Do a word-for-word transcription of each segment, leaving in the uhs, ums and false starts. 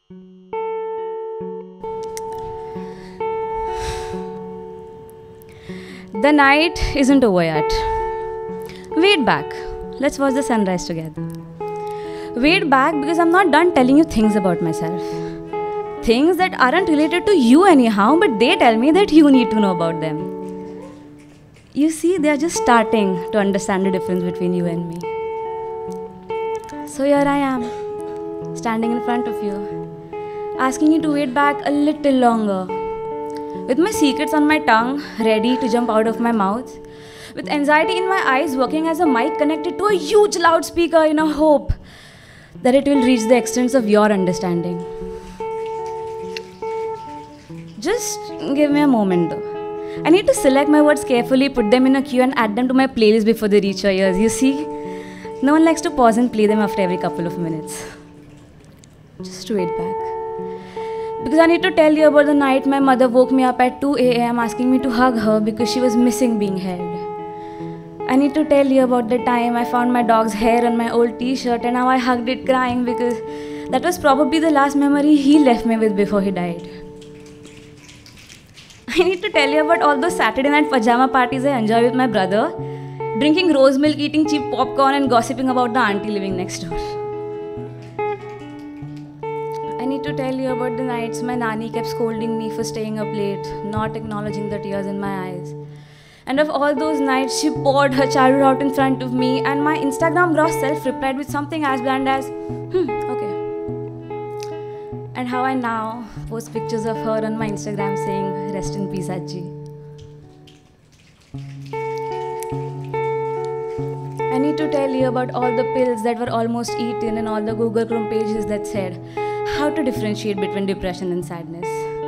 The night isn't over yet. Wait back. Let's watch the sunrise together. Wait back because I'm not done telling you things about myself. Things that aren't related to you anyhow, but they tell me that you need to know about them. You see, they are just starting to understand the difference between you and me. So here I am, standing in front of you, asking you to wait back a little longer. With my secrets on my tongue, ready to jump out of my mouth. With anxiety in my eyes, working as a mic connected to a huge loudspeaker in a hope that it will reach the extent of your understanding. Just give me a moment though. I need to select my words carefully, put them in a queue and add them to my playlist before they reach your ears. You see, no one likes to pause and play them after every couple of minutes. Just wait back. Because I need to tell you about the night my mother woke me up at two a m asking me to hug her because she was missing being held. I need to tell you about the time I found my dog's hair on my old t-shirt and how I hugged it crying because that was probably the last memory he left me with before he died. I need to tell you about all those Saturday night pajama parties I enjoy with my brother, drinking rose milk, eating cheap popcorn and gossiping about the auntie living next door. I need to tell you about the nights my nanny kept scolding me for staying up late, not acknowledging the tears in my eyes. And of all those nights, she poured her childhood out in front of me and my Instagram gross self replied with something as bland as, hmm, okay. And how I now post pictures of her on my Instagram saying, rest in peace, Ajji. I need to tell you about all the pills that were almost eaten and all the Google Chrome pages that said, how to differentiate between depression and sadness.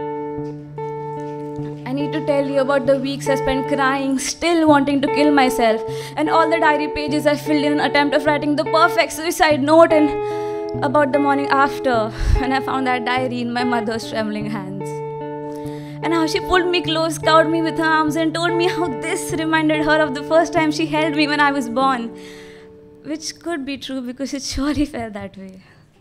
I need to tell you about the weeks I spent crying, still wanting to kill myself, and all the diary pages I filled in an attempt of writing the perfect suicide note, and about the morning after when I found that diary in my mother's trembling hands. And how she pulled me close, cowed me with her arms, and told me how this reminded her of the first time she held me when I was born. Which could be true because it surely felt that way.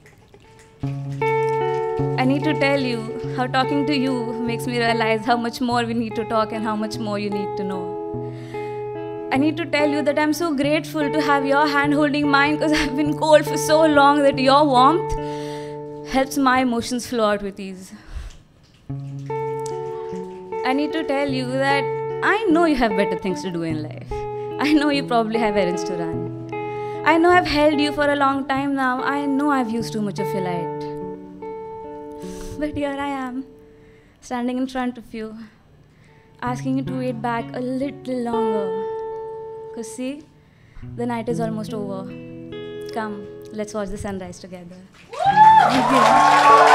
I need to tell you how talking to you makes me realize how much more we need to talk and how much more you need to know. I need to tell you that I'm so grateful to have your hand holding mine because I've been cold for so long that your warmth helps my emotions flow out with ease. I need to tell you that I know you have better things to do in life. I know you probably have errands to run. I know I've held you for a long time now. I know I've used too much of your light. But here I am, standing in front of you, asking you to wait back a little longer. Because see, the night is almost over. Come, let's watch the sunrise together. Thank you.